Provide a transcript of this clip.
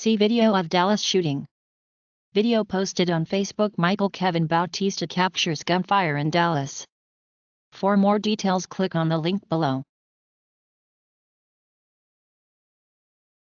See video of Dallas shooting. Video posted on Facebook. Michael Kevin Bautista captures gunfire in Dallas. For more details, click on the link below.